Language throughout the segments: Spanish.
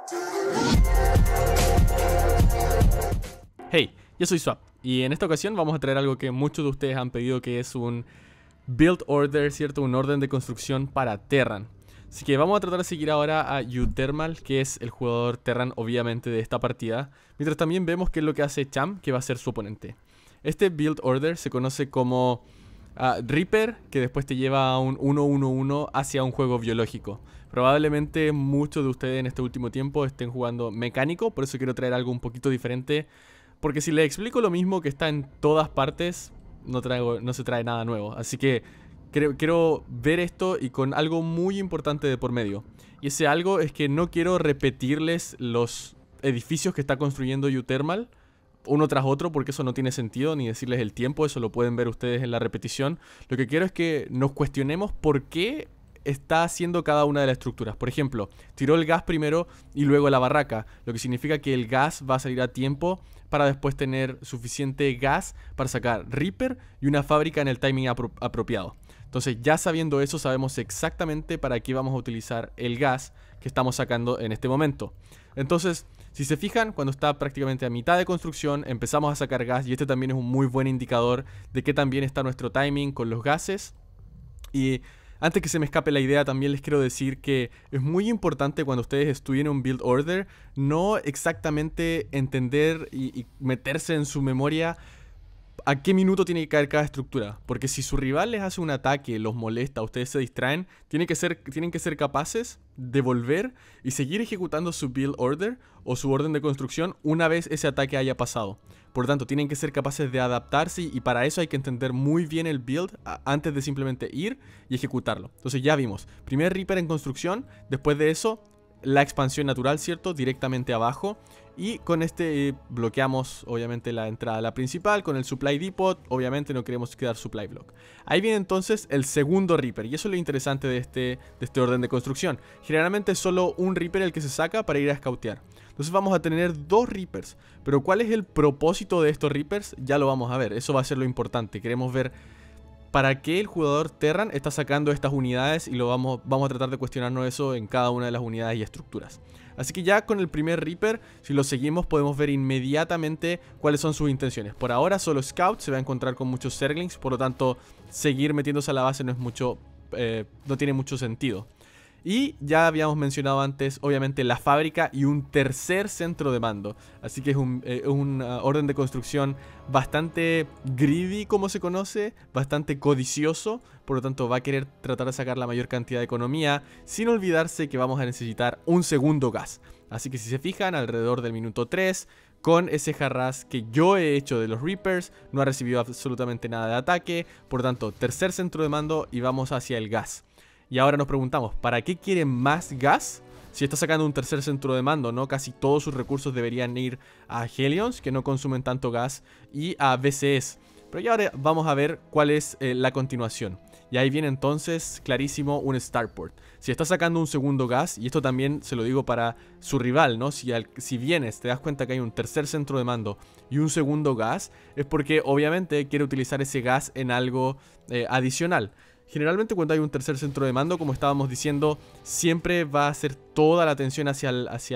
Hey, yo soy Swap y en esta ocasión vamos a traer algo que muchos de ustedes han pedido, que es un build order, ¿cierto? Un orden de construcción para Terran. Así que vamos a tratar de seguir ahora a Utermal, que es el jugador Terran obviamente de esta partida, mientras también vemos qué es lo que hace Cham, que va a ser su oponente. Este build order se conoce como Reaper, que después te lleva a un 1-1-1 hacia un juego biológico. Probablemente muchos de ustedes en este último tiempo estén jugando mecánico, por eso quiero traer algo un poquito diferente. Porque si les explico lo mismo que está en todas partes, no se trae nada nuevo. Así que quiero ver esto y con algo muy importante de por medio. Y ese algo es que no quiero repetirles los edificios que está construyendo Utermal uno tras otro, porque eso no tiene sentido, ni decirles el tiempo, eso lo pueden ver ustedes en la repetición. Lo que quiero es que nos cuestionemos por qué está haciendo cada una de las estructuras. Por ejemplo, tiró el gas primero y luego la barraca, lo que significa que el gas va a salir a tiempo para después tener suficiente gas para sacar Reaper y una fábrica en el timing apropiado. Entonces, ya sabiendo eso, sabemos exactamente para qué vamos a utilizar el gas que estamos sacando en este momento. Entonces, si se fijan, cuando está prácticamente a mitad de construcción, empezamos a sacar gas, y este también es un muy buen indicador de que también está nuestro timing con los gases. Y antes que se me escape la idea, también les quiero decir que es muy importante cuando ustedes estudien un build order, no exactamente entender y meterse en su memoria a qué minuto tiene que caer cada estructura. Porque si su rival les hace un ataque, los molesta, ustedes se distraen, tienen que ser capaces de volver y seguir ejecutando su build order o su orden de construcción una vez ese ataque haya pasado. Por lo tanto, tienen que ser capaces de adaptarse, y para eso hay que entender muy bien el build antes de simplemente ir y ejecutarlo. Entonces ya vimos, primer Reaper en construcción, después de eso la expansión natural, ¿cierto? Directamente abajo. Y con este bloqueamos obviamente la entrada a la principal. Con el supply depot, obviamente no queremos quedar supply block. Ahí viene entonces el segundo Reaper, y eso es lo interesante de este orden de construcción. Generalmente es solo un Reaper el que se saca para ir a scoutear. Entonces vamos a tener dos Reapers. Pero ¿cuál es el propósito de estos Reapers? Ya lo vamos a ver, eso va a ser lo importante. Queremos ver para qué el jugador Terran está sacando estas unidades, y vamos a tratar de cuestionarnos eso en cada una de las unidades y estructuras. Así que ya con el primer Reaper, si lo seguimos, podemos ver inmediatamente cuáles son sus intenciones. Por ahora solo Scout, se va a encontrar con muchos Zerglings, por lo tanto seguir metiéndose a la base no tiene mucho sentido. Y ya habíamos mencionado antes, obviamente, la fábrica y un tercer centro de mando. Así que es un orden de construcción bastante greedy, como se conoce, bastante codicioso. Por lo tanto, va a querer tratar de sacar la mayor cantidad de economía, sin olvidarse que vamos a necesitar un segundo gas. Así que si se fijan, alrededor del minuto 3, con ese Harras que yo he hecho de los Reapers, no ha recibido absolutamente nada de ataque. Por lo tanto, tercer centro de mando y vamos hacia el gas. Y ahora nos preguntamos, ¿para qué quiere más gas? Si está sacando un tercer centro de mando, ¿no? Casi todos sus recursos deberían ir a Hellions, que no consumen tanto gas, y a BCS. Pero ya ahora vamos a ver cuál es la continuación. Y ahí viene entonces, clarísimo, un Starport. Si está sacando un segundo gas, y esto también se lo digo para su rival, ¿no? Si vienes, te das cuenta que hay un tercer centro de mando y un segundo gas, es porque obviamente quiere utilizar ese gas en algo adicional. Generalmente cuando hay un tercer centro de mando, como estábamos diciendo, siempre va a ser toda la atención hacia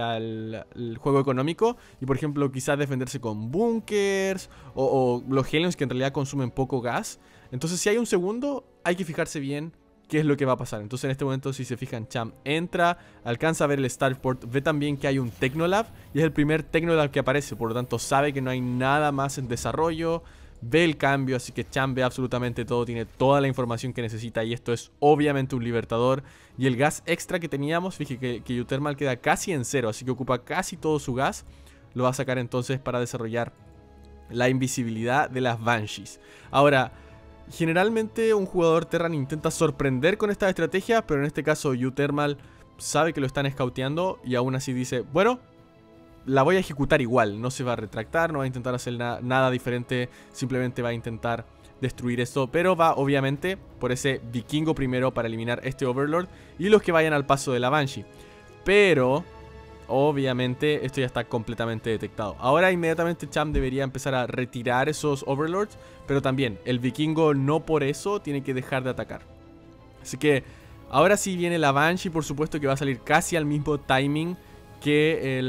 el juego económico. Y por ejemplo, quizás defenderse con bunkers o los Hellions, que en realidad consumen poco gas. Entonces si hay un segundo, hay que fijarse bien qué es lo que va a pasar. Entonces en este momento, si se fijan, Cham entra, alcanza a ver el Starport, ve también que hay un Technolab, y es el primer Technolab que aparece. Por lo tanto sabe que no hay nada más en desarrollo. Ve el cambio, así que Cham ve absolutamente todo, tiene toda la información que necesita, y esto es obviamente un libertador. Y el gas extra que teníamos, fíjate que Utermal queda casi en cero, así que ocupa casi todo su gas. Lo va a sacar entonces para desarrollar la invisibilidad de las Banshees. Ahora, generalmente un jugador Terran intenta sorprender con esta estrategia, pero en este caso Utermal sabe que lo están scouteando y aún así dice, bueno, la voy a ejecutar igual, no se va a retractar, no va a intentar hacer nada diferente, simplemente va a intentar destruir esto, pero va obviamente por ese vikingo primero para eliminar este Overlord y los que vayan al paso de la Banshee. Pero obviamente esto ya está completamente detectado. Ahora inmediatamente Cham debería empezar a retirar esos Overlords, pero también el vikingo no por eso tiene que dejar de atacar. Así que ahora sí viene la Banshee, por supuesto que va a salir casi al mismo timing que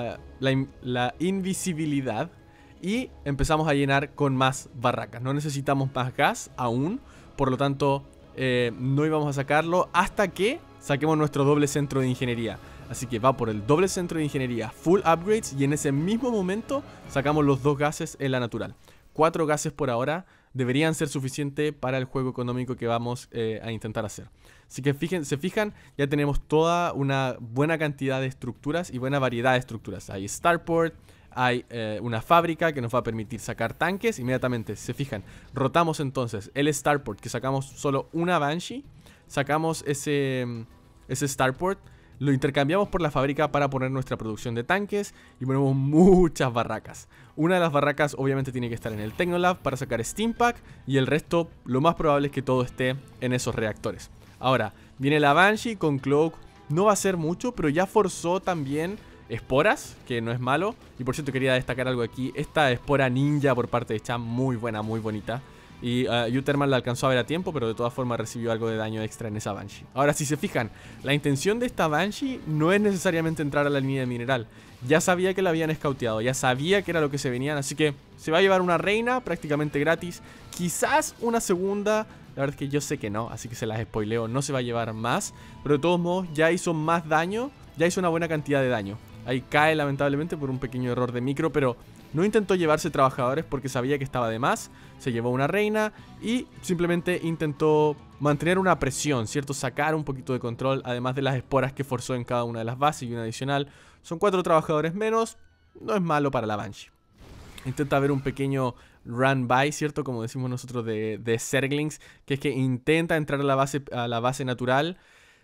la invisibilidad. Y empezamos a llenar con más barracas. No necesitamos más gas aún. Por lo tanto, no íbamos a sacarlo hasta que saquemos nuestro doble centro de ingeniería. Así que va por el doble centro de ingeniería, full upgrades, y en ese mismo momento sacamos los 2 gases en la natural. 4 gases por ahora deberían ser suficientes para el juego económico que vamos a intentar hacer. Así que se fijan, ya tenemos toda una buena cantidad de estructuras y buena variedad de estructuras. Hay Starport, hay una fábrica que nos va a permitir sacar tanques. Inmediatamente, se fijan, rotamos entonces el Starport, que sacamos solo una Banshee. Sacamos ese Starport, lo intercambiamos por la fábrica para poner nuestra producción de tanques y ponemos muchas barracas. Una de las barracas obviamente tiene que estar en el Technolab para sacar Steampack, y el resto lo más probable es que todo esté en esos reactores. Ahora, viene la Banshee con Cloak, no va a ser mucho, pero ya forzó también esporas, que no es malo. Y por cierto quería destacar algo aquí, esta espora ninja por parte de Cham, muy buena, muy bonita. Y U-Thermal la alcanzó a ver a tiempo, pero de todas formas recibió algo de daño extra en esa Banshee. Ahora, si se fijan, la intención de esta Banshee no es necesariamente entrar a la línea de mineral. Ya sabía que la habían escauteado, ya sabía que era lo que se venían, así que se va a llevar una reina prácticamente gratis. Quizás una segunda, la verdad es que yo sé que no, así que se las spoileo, no se va a llevar más. Pero de todos modos ya hizo más daño, ya hizo una buena cantidad de daño. Ahí cae lamentablemente por un pequeño error de micro, pero no intentó llevarse trabajadores porque sabía que estaba de más. Se llevó una reina y simplemente intentó mantener una presión, ¿cierto? Sacar un poquito de control, además de las esporas que forzó en cada una de las bases y una adicional. Son 4 trabajadores menos, no es malo para la Banshee. Intenta ver un pequeño run by, ¿cierto? Como decimos nosotros de Zerglings, que es que intenta entrar a la base natural,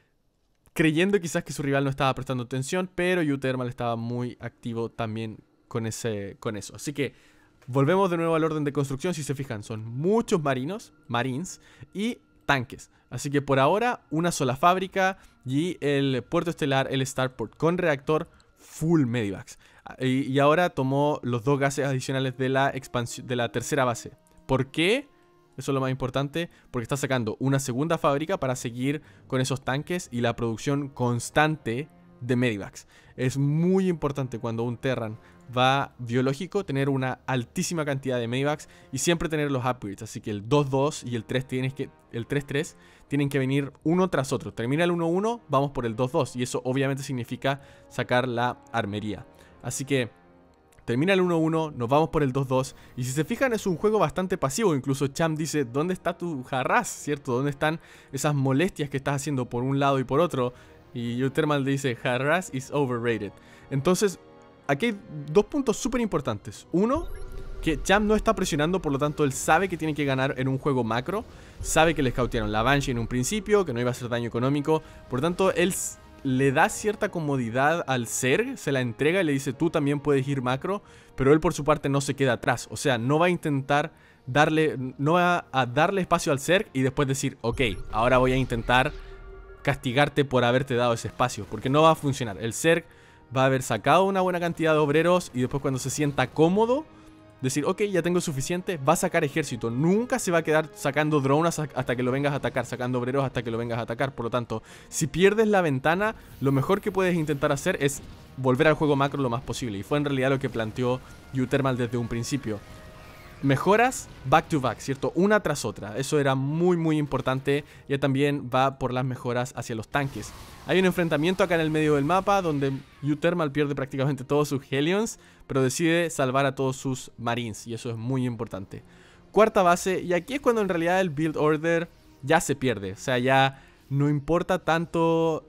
creyendo quizás que su rival no estaba prestando atención, pero U-Thermal estaba muy activo también con eso. Así que volvemos de nuevo al orden de construcción. Si se fijan, son muchos marines y tanques. Así que por ahora una sola fábrica y el puerto estelar, el Starport, con reactor full Medivacs. Y ahora tomó los 2 gases adicionales de la expansión de la tercera base. ¿Por qué? Eso es lo más importante, porque está sacando una segunda fábrica para seguir con esos tanques y la producción constante de Medivacs. Es muy importante cuando un Terran va biológico tener una altísima cantidad de Medivacs y siempre tener los upgrades. Así que el 2-2 y el 3-3 tienen que venir uno tras otro. Termina el 1-1, vamos por el 2-2, y eso obviamente significa sacar la armería. Así que termina el 1-1, nos vamos por el 2-2. Y si se fijan, es un juego bastante pasivo. Incluso Cham dice, ¿dónde está tu harass? ¿Cierto? ¿Dónde están esas molestias que estás haciendo por un lado y por otro? Y U-Thermal dice, harass is overrated. Entonces, aquí hay 2 puntos súper importantes. Uno, que Cham no está presionando, por lo tanto él sabe que tiene que ganar en un juego macro. Sabe que le scoutearon la Banshee en un principio, que no iba a hacer daño económico. Por lo tanto, él le da cierta comodidad al Zerg, se la entrega y le dice, tú también puedes ir macro. Pero él por su parte no se queda atrás. O sea, no va a intentar no va a darle espacio al Zerg y después decir, ok, ahora voy a intentar castigarte por haberte dado ese espacio, porque no va a funcionar. El Zerg va a haber sacado una buena cantidad de obreros y después, cuando se sienta cómodo, decir, ok, ya tengo suficiente, va a sacar ejército. Nunca se va a quedar sacando drones hasta que lo vengas a atacar, sacando obreros hasta que lo vengas a atacar. Por lo tanto, si pierdes la ventana, lo mejor que puedes intentar hacer es volver al juego macro lo más posible. Y fue en realidad lo que planteó U-Thermal desde un principio. Mejoras back to back, ¿cierto? Una tras otra. Eso era muy muy importante. Ya también va por las mejoras hacia los tanques. Hay un enfrentamiento acá en el medio del mapa donde U-Thermal pierde prácticamente todos sus Hellions, pero decide salvar a todos sus Marines, y eso es muy importante. Cuarta base, y aquí es cuando en realidad el build order ya se pierde. O sea, ya no importa tanto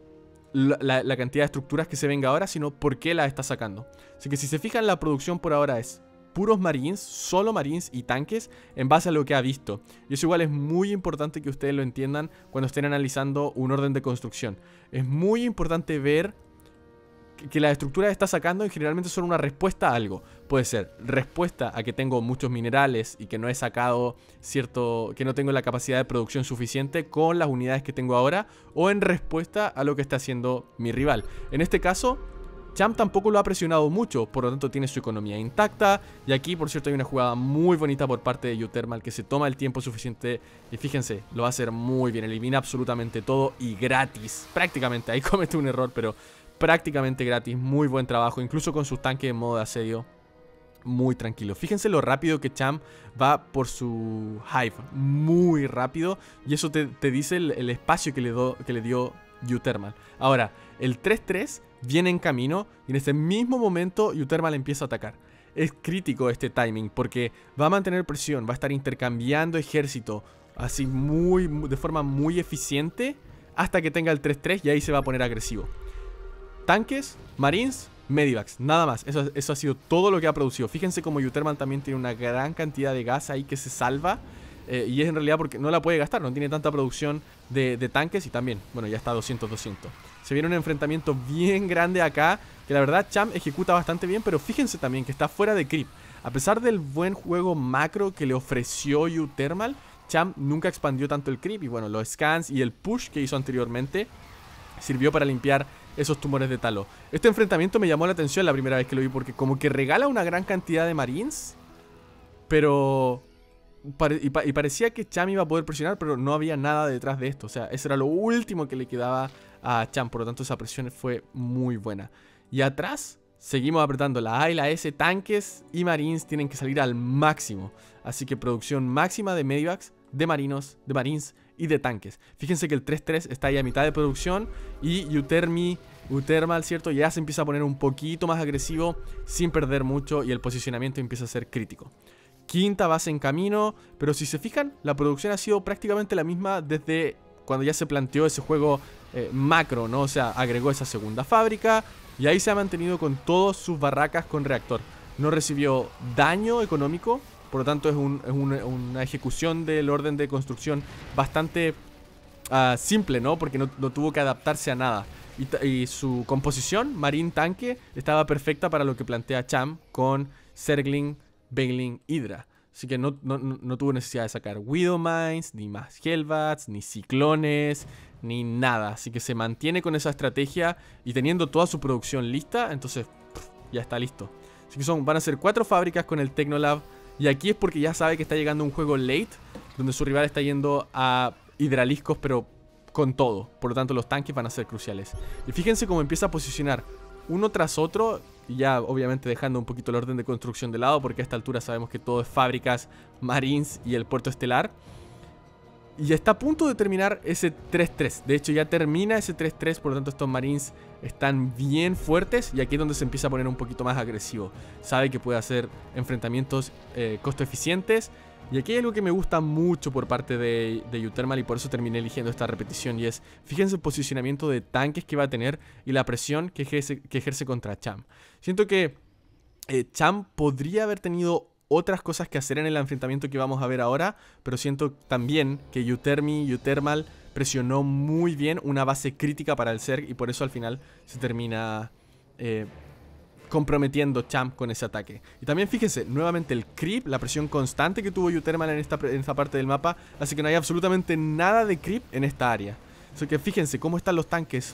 la cantidad de estructuras que se venga ahora, sino por qué la está sacando. Así que si se fijan, la producción por ahora es puros marines, solo marines y tanques en base a lo que ha visto. Y eso igual es muy importante que ustedes lo entiendan cuando estén analizando un orden de construcción. Es muy importante ver que las estructuras que está sacando generalmente son una respuesta a algo. Puede ser respuesta a que tengo muchos minerales y que no he sacado que no tengo la capacidad de producción suficiente con las unidades que tengo ahora, o en respuesta a lo que está haciendo mi rival. En este caso, Cham tampoco lo ha presionado mucho, por lo tanto tiene su economía intacta. Y aquí, por cierto, hay una jugada muy bonita por parte de Utermal que se toma el tiempo suficiente. Y fíjense, lo va a hacer muy bien, elimina absolutamente todo y gratis. Prácticamente, ahí comete un error, pero prácticamente gratis. Muy buen trabajo, incluso con sus tanques en modo de asedio. Muy tranquilo. Fíjense lo rápido que Cham va por su hive. Muy rápido. Y eso te dice el espacio que le dio Utermal. Ahora, el 3-3 viene en camino. Y en este mismo momento Utermal empieza a atacar. Es crítico este timing porque va a mantener presión. Va a estar intercambiando ejército así de forma muy eficiente hasta que tenga el 3-3 y ahí se va a poner agresivo. Tanques, marines, medivacs, nada más. Eso ha sido todo lo que ha producido. Fíjense como Utermal también tiene una gran cantidad de gas ahí que se salva. Y es en realidad porque no la puede gastar. No tiene tanta producción de tanques. Y también, bueno, ya está 200-200. Se viene un enfrentamiento bien grande acá. Que la verdad Cham ejecuta bastante bien. Pero fíjense también que está fuera de creep. A pesar del buen juego macro que le ofreció Utermal, Cham nunca expandió tanto el creep. Y bueno, los scans y el push que hizo anteriormente sirvió para limpiar esos tumores de talo. Este enfrentamiento me llamó la atención la primera vez que lo vi, porque como que regala una gran cantidad de marines, pero parecía que Cham iba a poder presionar, pero no había nada detrás de esto. O sea, eso era lo último que le quedaba a Cham. Por lo tanto, esa presión fue muy buena. Y atrás seguimos apretando la A y la S. Tanques y marines tienen que salir al máximo. Así que producción máxima de medivacs, de marines y de tanques. Fíjense que el 3-3 está ahí a mitad de producción. Y Utermal, ¿cierto? Ya se empieza a poner un poquito más agresivo sin perder mucho. Y el posicionamiento empieza a ser crítico. Quinta base en camino. Pero si se fijan, la producción ha sido prácticamente la misma desde cuando ya se planteó ese juego macro, ¿no? O sea, agregó esa segunda fábrica. Y ahí se ha mantenido con todas sus barracas con reactor. No recibió daño económico. Por lo tanto es una ejecución del orden de construcción bastante simple, ¿no? Porque no tuvo que adaptarse a nada. Y su composición, Marine Tanque, estaba perfecta para lo que plantea Cham con Zergling, Baneling, Hydra. Así que no tuvo necesidad de sacar Widowmines, ni más Hellbats, ni ciclones, ni nada. Así que se mantiene con esa estrategia y teniendo toda su producción lista, entonces ya está listo. Así que van a ser 4 fábricas con el Technolab. Y aquí es porque ya sabe que está llegando un juego late, donde su rival está yendo a hidraliscos, pero con todo. Por lo tanto, los tanques van a ser cruciales. Y fíjense cómo empieza a posicionar uno tras otro, y ya obviamente dejando un poquito el orden de construcción de lado, porque a esta altura sabemos que todo es fábricas, marines y el puerto estelar. Y ya está a punto de terminar ese 3-3. De hecho ya termina ese 3-3. Por lo tanto estos marines están bien fuertes. Y aquí es donde se empieza a poner un poquito más agresivo. Sabe que puede hacer enfrentamientos costo eficientes. Y aquí hay algo que me gusta mucho por parte de Utermal. Y por eso terminé eligiendo esta repetición. Y es, fíjense el posicionamiento de tanques que va a tener. Y la presión que ejerce contra Cham. Siento que Cham podría haber tenido otras cosas que hacer en el enfrentamiento que vamos a ver ahora, pero siento también que Utermal presionó muy bien una base crítica para el Zerg y por eso al final se termina comprometiendo Cham con ese ataque. Y también fíjense, nuevamente el creep, la presión constante que tuvo Utermal en esta parte del mapa, así que no hay absolutamente nada de creep en esta área. Así que fíjense cómo están los tanques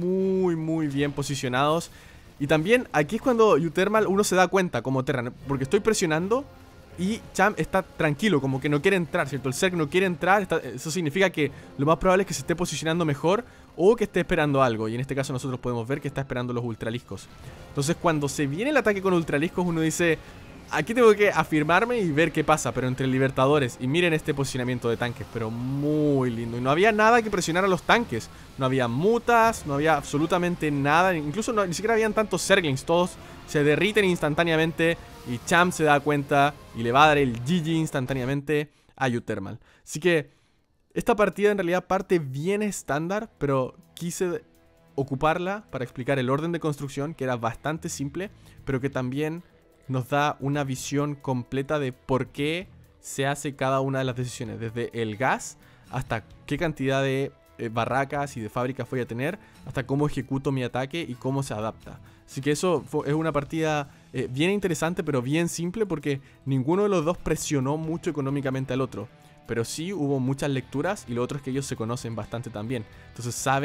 muy bien posicionados. Y también aquí es cuando Utermal uno se da cuenta como Terran, porque estoy presionando y Cham está tranquilo, como que no quiere entrar, ¿cierto? El Zerg no quiere entrar, eso significa que lo más probable es que se esté posicionando mejor o que esté esperando algo. Y en este caso nosotros podemos ver que está esperando los ultraliscos. Entonces cuando se viene el ataque con ultraliscos uno dice, aquí tengo que afirmarme y ver qué pasa, pero entre libertadores. Y miren este posicionamiento de tanques, pero muy lindo. Y no había nada que presionar a los tanques. No había mutas, no había absolutamente nada. Incluso ni siquiera habían tantos Zerglings. Todos se derriten instantáneamente. Y Cham se da cuenta y le va a dar el GG instantáneamente a Utermal. Así que esta partida en realidad parte bien estándar, pero quise ocuparla para explicar el orden de construcción, que era bastante simple, pero que también nos da una visión completa de por qué se hace cada una de las decisiones, desde el gas hasta qué cantidad de barracas y de fábricas voy a tener, hasta cómo ejecuto mi ataque y cómo se adapta. Así que eso es una partida bien interesante, pero bien simple, porque ninguno de los dos presionó mucho económicamente al otro, pero sí hubo muchas lecturas y lo otro es que ellos se conocen bastante también, entonces saben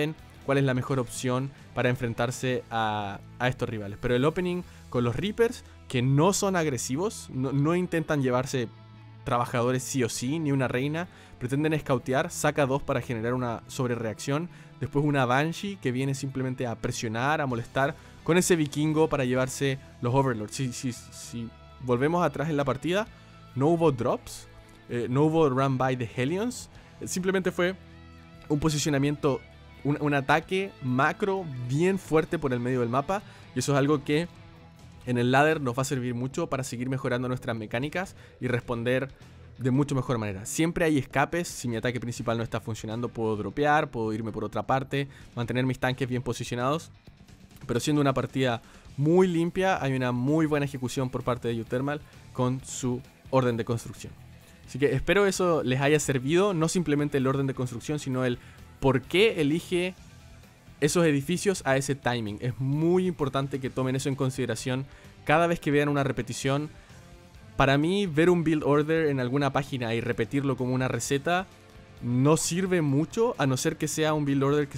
cuál es la mejor opción para enfrentarse a estos rivales. Pero el opening con los Reapers, que no son agresivos, no intentan llevarse trabajadores sí o sí, ni una reina, pretenden escautear, saca 2 para generar una sobrereacción, después una Banshee que viene simplemente a presionar, a molestar, con ese vikingo para llevarse los Overlords. Si volvemos atrás en la partida, no hubo drops, no hubo run by de Hellions, simplemente fue un posicionamiento, un ataque macro bien fuerte por el medio del mapa, y eso es algo que en el ladder nos va a servir mucho para seguir mejorando nuestras mecánicas y responder de mucho mejor manera. Siempre hay escapes. Si mi ataque principal no está funcionando, puedo dropear, puedo irme por otra parte, mantener mis tanques bien posicionados. Pero siendo una partida muy limpia, hay una muy buena ejecución por parte de Utermal con su orden de construcción. Así que espero eso les haya servido, no simplemente el orden de construcción, sino el por qué elige esos edificios a ese timing. Es muy importante que tomen eso en consideración cada vez que vean una repetición. Para mí, ver un build order en alguna página y repetirlo como una receta no sirve mucho, a no ser que sea un build order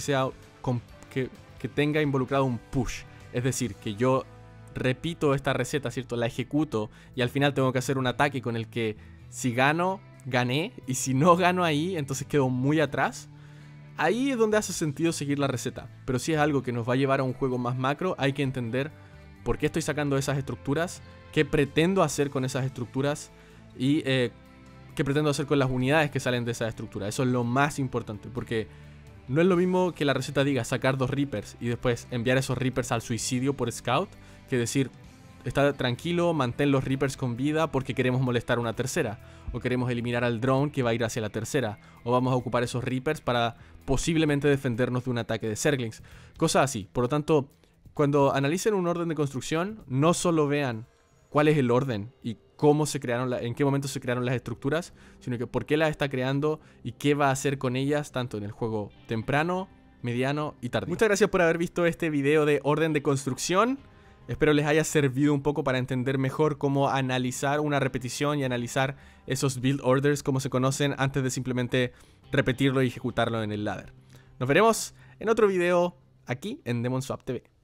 que tenga involucrado un push. Es decir, que yo repito esta receta, ¿cierto? La ejecuto y al final tengo que hacer un ataque con el que si gano, gané, y si no gano ahí, entonces quedo muy atrás. Ahí es donde hace sentido seguir la receta. Pero si es algo que nos va a llevar a un juego más macro, hay que entender por qué estoy sacando esas estructuras, qué pretendo hacer con esas estructuras y qué pretendo hacer con las unidades que salen de esa estructura. Eso es lo más importante, porque no es lo mismo que la receta diga sacar 2 Reapers y después enviar esos Reapers al suicidio por Scout, que decir, está tranquilo, mantén los Reapers con vida porque queremos molestar una tercera, o queremos eliminar al drone que va a ir hacia la tercera, o vamos a ocupar esos Reapers para posiblemente defendernos de un ataque de Zerglings, cosas así. Por lo tanto, cuando analicen un orden de construcción, no solo vean cuál es el orden y cómo se crearon, en qué momento se crearon las estructuras, sino que por qué las está creando y qué va a hacer con ellas, tanto en el juego temprano, mediano y tardío. Muchas gracias por haber visto este video de orden de construcción. Espero les haya servido un poco para entender mejor cómo analizar una repetición y analizar esos build orders como se conocen antes de simplemente repetirlo y ejecutarlo en el ladder. Nos veremos en otro video aquí en Demon Swap TV.